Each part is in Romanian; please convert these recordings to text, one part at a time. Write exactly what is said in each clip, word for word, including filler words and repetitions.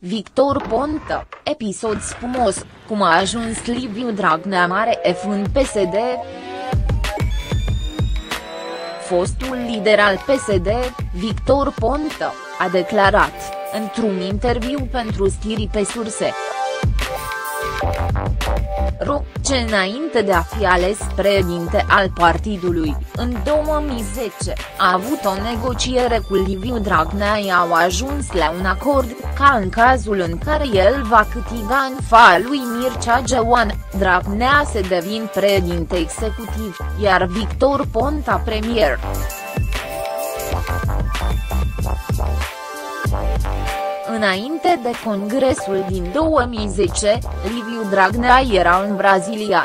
Victor Ponta, episod spumos, cum a ajuns Liviu Dragnea mare F în P S D. Fostul lider al P S D, Victor Ponta, a declarat, într-un interviu pentru Stiri pe Surse, ro, ce înainte de a fi ales președinte al partidului, în două mii zece, a avut o negociere cu Liviu Dragnea și au ajuns la un acord, ca în cazul în care el va câștiga în fața lui Mircea Joan, Dragnea să devină președinte executiv, iar Victor Ponta premier. Înainte de congresul din două mii zece, Liviu Dragnea era în Brazilia.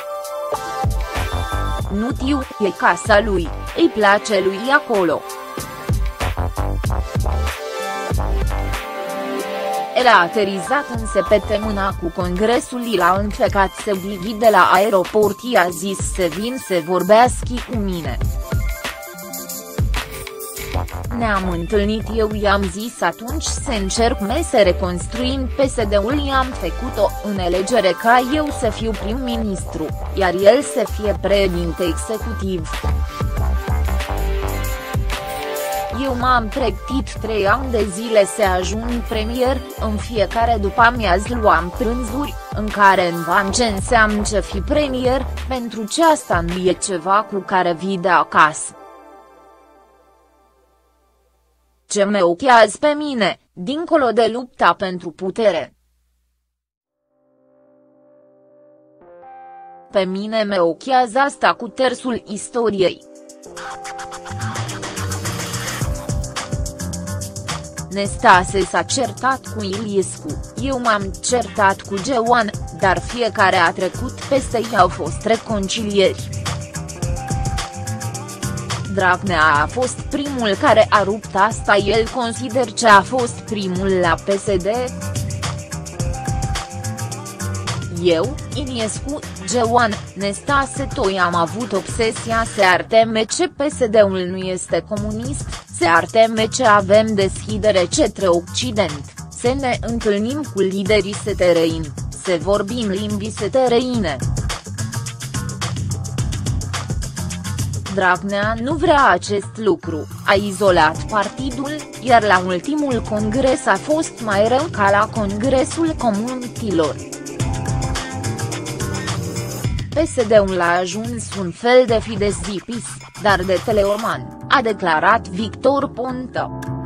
Nu tiu, e casa lui, îi place lui acolo. El a aterizat în săptămâna cu congresul i l-a încercat să bigi de la aeroport i a zis să vin să vorbească cu mine. Ne-am întâlnit eu i-am zis atunci să încerc me să reconstruim P S D-ul i-am făcut-o înțelegere ca eu să fiu prim-ministru, iar el să fie președinte executiv. Eu m-am pregătit trei ani de zile să ajung premier, în fiecare după-amiază luam prânzuri, în care învățam ce înseamnă ce fi premier, pentru ce asta nu e ceva cu care vii de acasă. Ce mă ochează pe mine, dincolo de lupta pentru putere. Pe mine mă ochează asta cu tersul istoriei. Năstase s-a certat cu Iliescu, eu m-am certat cu Joan, dar fiecare a trecut peste ei, au fost reconcilieri. Dragnea a fost primul care a rupt asta, el consider că a fost primul la P S D. Eu, Iliescu, Joan, Năstase toi am avut obsesia să arătăm ce P S D-ul nu este comunist, să arătăm ce avem deschidere către Occident, să ne întâlnim cu liderii străini, să vorbim limbi străine. Dragnea nu vrea acest lucru, a izolat partidul, iar la ultimul congres a fost mai rău ca la congresul comunitilor. P S D-ul a ajuns un fel de Fidesz-Zipis, dar de Teleorman, a declarat Victor Ponta.